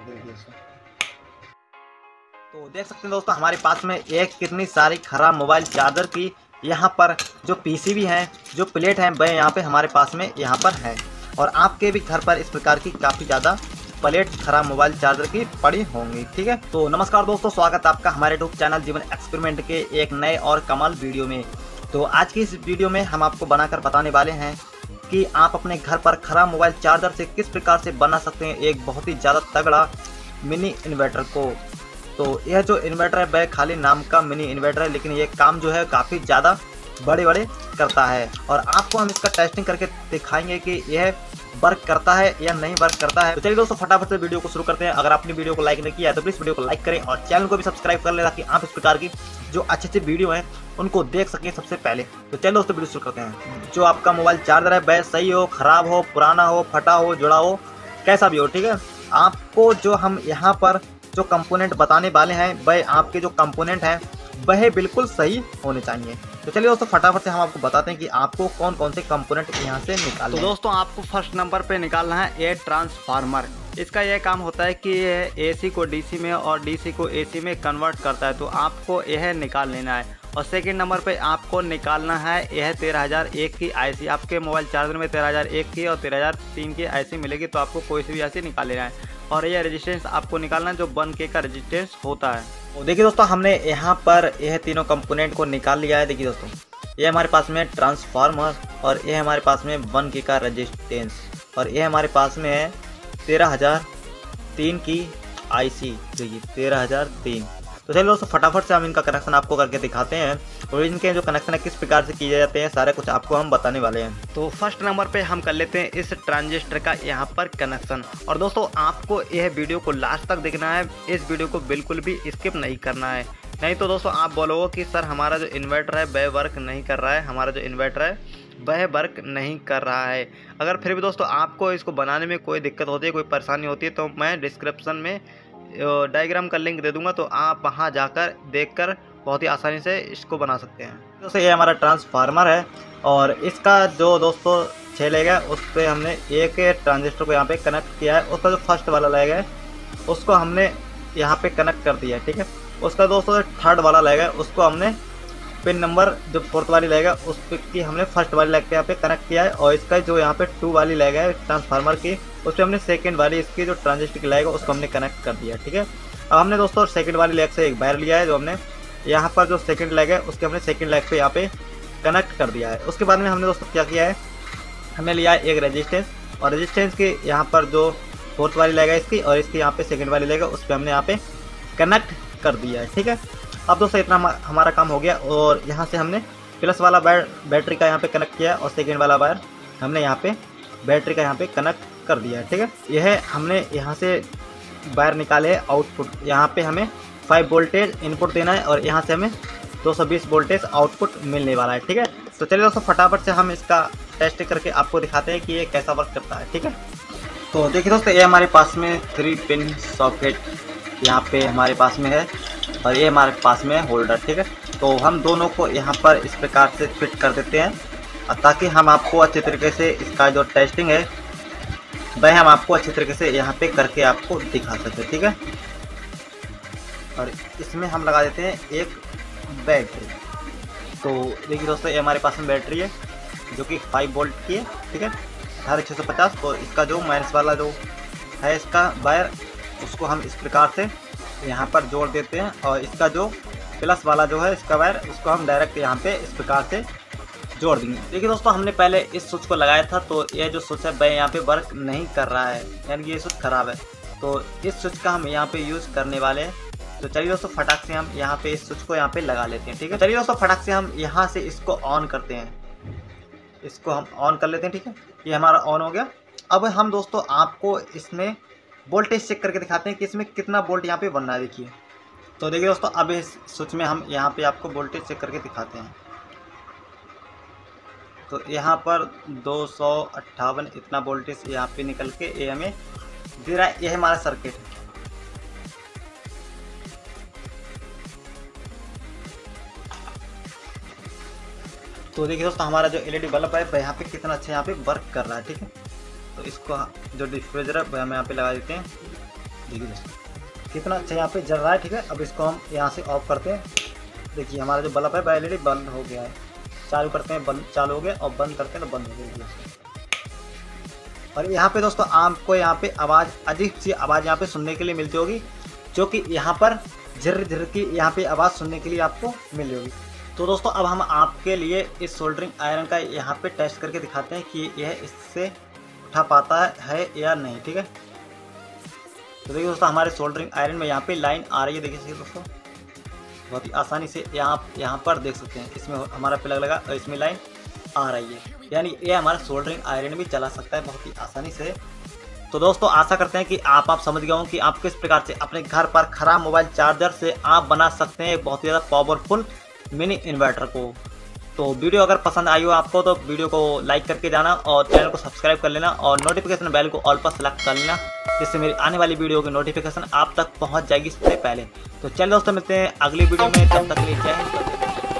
तो देख सकते हैं दोस्तों हमारे पास में एक कितनी सारी खराब मोबाइल चार्जर की यहाँ पर जो पीसीबी हैं, जो प्लेट हैं, वह यहाँ पे हमारे पास में यहाँ पर है। और आपके भी घर पर इस प्रकार की काफ़ी ज़्यादा प्लेट खराब मोबाइल चार्जर की पड़ी होंगी। ठीक है, तो नमस्कार दोस्तों, स्वागत है आपका हमारे यूट्यूब चैनल जीवन एक्सपेरिमेंट के एक नए और कमाल वीडियो में। तो आज की इस वीडियो में हम आपको बनाकर बताने वाले हैं कि आप अपने घर पर खराब मोबाइल चार्जर से किस प्रकार से बना सकते हैं एक बहुत ही ज़्यादा तगड़ा मिनी इन्वर्टर को। तो यह जो इन्वर्टर है वह खाली नाम का मिनी इन्वर्टर है, लेकिन ये काम जो है काफ़ी ज़्यादा बड़े करता है। और आपको हम इसका टेस्टिंग करके दिखाएंगे कि यह वर्क करता है या नहीं वर्क करता है। तो चलिए दोस्तों फटाफट से वीडियो को शुरू करते हैं। अगर आपने वीडियो को लाइक नहीं किया है तो प्लीज़ वीडियो को लाइक करें और चैनल को भी सब्सक्राइब कर लें ताकि आप इस प्रकार की जो अच्छे वीडियो हैं उनको देख सकें सबसे पहले। तो चलिए दोस्तों वीडियो शुरू करते हैं। जो आपका मोबाइल चार्जर है वह सही हो, खराब हो, पुराना हो, फटा हो, जुड़ा हो, कैसा भी हो, ठीक है, आपको जो हम यहाँ पर जो कंपोनेंट बताने वाले हैं वह आपके जो कंपोनेंट हैं वह बिल्कुल सही होने चाहिए। तो चलिए दोस्तों फटाफट से हम आपको बताते हैं कि आपको कौन कौन से कंपोनेंट यहाँ से निकालने हैं। तो दोस्तों आपको फर्स्ट नंबर पे निकालना है ये ट्रांसफार्मर। इसका यह काम होता है कि यह एसी को डीसी में और डीसी को एसी में कन्वर्ट करता है, तो आपको यह निकाल लेना है। और सेकंड नंबर पे आपको निकालना है यह 13001 की आईसी। आपके मोबाइल चार्जर में 13001 की और 13003 की आईसी मिलेगी, तो आपको कोई सी भी आईसी निकाल लेना है। और यह रेजिस्टेंस आपको निकालना है जो 1K का रेजिस्टेंस होता है। तो देखिए दोस्तों हमने यहाँ पर यह तीनों कंपोनेंट को निकाल लिया है। देखिए दोस्तों ये हमारे पास में ट्रांसफार्मर और ये हमारे पास में 1K का रेजिस्टेंस और ये हमारे पास में है 13003 की आईसी। देखिए 13003। तो चलिए दोस्तों फटाफट से हम इनका कनेक्शन आपको करके दिखाते हैं और इनके जो कनेक्शन है किस प्रकार से किए जाते हैं सारे कुछ आपको हम बताने वाले हैं। तो फर्स्ट नंबर पे हम कर लेते हैं इस ट्रांजिस्टर का यहाँ पर कनेक्शन। और दोस्तों आपको यह वीडियो को लास्ट तक देखना है, इस वीडियो को बिल्कुल भी स्किप नहीं करना है, नहीं तो दोस्तों आप बोलोगे कि सर हमारा जो इन्वर्टर है वह वर्क नहीं कर रहा है, हमारा जो इन्वर्टर है वह वर्क नहीं कर रहा है। अगर फिर भी दोस्तों आपको इसको बनाने में कोई दिक्कत होती है, कोई परेशानी होती है, तो मैं डिस्क्रिप्शन में डायग्राम का लिंक दे दूंगा, तो आप वहां जाकर देखकर बहुत ही आसानी से इसको बना सकते हैं। दोस्तों ये हमारा ट्रांसफार्मर है और इसका जो दोस्तों 6 लेग है उस पर हमने एक ट्रांजिस्टर को यहाँ पे कनेक्ट किया है। उसका जो फर्स्ट वाला लेग है उसको हमने यहाँ पे कनेक्ट कर दिया है। ठीक है, उसका दोस्तों थर्ड वाला लेग है उसको हमने पिन नंबर जो फोर्थ वाली लेग है उस की हमने फर्स्ट वाली लेग पे यहाँ पे कनेक्ट किया है। और इसका जो यहाँ पे 2 वाली लेग है ट्रांसफार्मर की उस पर हमने सेकंड वाली इसकी जो ट्रांजिस्टर की लेग है उसको हमने कनेक्ट कर दिया है। ठीक है, अब हमने दोस्तों सेकंड वाली लेग से एक वायर लिया है, जो हमने यहाँ पर जो सेकंड लेग है उसके हमने सेकंड लेग पे यहाँ पे कनेक्ट कर दिया है। उसके बाद में हमने दोस्तों क्या किया है, हमने लिया है एक रेजिस्टेंस और रेजिस्टेंस की यहाँ पर जो फोर्थ वाली लेग है इसकी और इसकी यहाँ पे सेकंड वाली लेग है उस पर हमने यहाँ पे कनेक्ट कर दिया है। ठीक है, अब दोस्तों इतना हमारा काम हो गया। और यहाँ से हमने प्लस वाला वायर बैटरी का यहाँ पे कनेक्ट किया और सेकेंड वाला वायर हमने यहाँ पे बैटरी का यहाँ पे कनेक्ट कर दिया है। ठीक है, यह हमने यहाँ से वायर निकाले है आउटपुट। यहाँ पे हमें 5 वोल्टेज इनपुट देना है और यहाँ से हमें 220 वोल्टेज आउटपुट मिलने वाला है। ठीक है, तो चलिए दोस्तों फटाफट से हम इसका टेस्ट करके आपको दिखाते हैं कि ये कैसा वर्क करता है। ठीक है, तो देखिए दोस्तों ये हमारे पास में 3 पिन सॉकेट यहाँ पे हमारे पास में है और ये हमारे पास में है होल्डर। ठीक है, तो हम दोनों को यहाँ पर इस प्रकार से फिट कर देते हैं ताकि हम आपको अच्छे तरीके से इसका जो टेस्टिंग है वह हम आपको अच्छे तरीके से यहाँ पे करके आपको दिखा सकते हैं। ठीक है, और इसमें हम लगा देते हैं एक बैटरी। तो देखिए दोस्तों ये हमारे पास में बैटरी है जो कि 5 वोल्ट की है। ठीक है, 18650। तो इसका जो माइनस वाला जो है इसका वायर उसको हम इस प्रकार से यहाँ पर जोड़ देते हैं और इसका जो प्लस वाला जो है इसका वायर उसको हम डायरेक्ट यहाँ पे इस प्रकार से जोड़ देंगे। देखिए दोस्तों हमने पहले इस स्विच को लगाया था तो यह जो स्विच है वह यहाँ पे वर्क नहीं कर रहा है, यानी कि ये स्विच खराब है। तो इस स्विच का हम यहाँ पे यूज़ करने वाले हैं। तो चलिए दोस्तों फटाक से हम यहाँ पे इस स्विच को यहाँ पे लगा लेते हैं। ठीक है, चलिए दोस्तों फटाक से हम यहाँ से इसको ऑन करते हैं, इसको हम ऑन कर लेते हैं। ठीक है, ये हमारा ऑन हो गया। अब हम दोस्तों आपको इसमें वोल्टेज चेक करके दिखाते हैं कि इसमें कितना वोल्ट यहाँ पे बन रहा है। देखिए, तो देखिए दोस्तों अब इस स्विच में हम यहाँ पे आपको वोल्टेज चेक करके दिखाते हैं। तो यहाँ पर 258 इतना वोल्टेज यहाँ पे निकल के ये हमें दे रहा है। यह हमारा सर्किट है। तो देखिए दोस्तों हमारा जो एलईडी बल्ब है यहाँ पे कितना अच्छा यहाँ पे वर्क कर रहा है। ठीक है, तो इसको जो डिफ्यूजर है वह हम यहाँ पे लगा देते हैं। देखिए दोस्तों कितना अच्छा यहाँ पे जल रहा है। ठीक है, अब इसको हम यहाँ से ऑफ करते हैं। देखिए हमारा जो बल्ब है ऑलरेडी बंद हो गया है। चालू करते हैं, बंद चालू हो गया, और बंद करते हैं तो बंद हो गया। और यहाँ पे दोस्तों आपको यहाँ पे आवाज़, अजीब सी आवाज़ यहाँ पे सुनने के लिए मिलती होगी, जो कि यहाँ पर झिर झिर की यहाँ पे आवाज़ सुनने के लिए आपको मिली होगी। तो दोस्तों अब हम आपके लिए इस सोल्डरिंग आयरन का यहाँ पे टेस्ट करके दिखाते हैं कि यह इससे उठा पाता है या नहीं। ठीक है, तो देखिए दोस्तों हमारे सोल्डरिंग आयरन में यहाँ पे लाइन आ रही है। देखिए दोस्तों बहुत ही आसानी से यहाँ पर देख सकते हैं, इसमें हमारा प्लग लगा और इसमें लाइन आ रही है, यानी ये हमारा सोल्डरिंग आयरन भी चला सकता है बहुत ही आसानी से। तो दोस्तों आशा करते हैं कि आप समझ गए हों कि आप किस प्रकार से अपने घर पर खराब मोबाइल चार्जर से आप बना सकते हैं एक बहुत ही ज़्यादा पावरफुल मिनी इन्वर्टर को। तो वीडियो अगर पसंद आई हो आपको तो वीडियो को लाइक करके जाना और चैनल को सब्सक्राइब कर लेना और नोटिफिकेशन बेल को ऑल पर सेलेक्ट कर लेना, जिससे मेरी आने वाली वीडियो की नोटिफिकेशन आप तक पहुंच जाएगी सबसे पहले। तो चलिए दोस्तों मिलते हैं अगली वीडियो में, तब तक के लिए जय हिंद।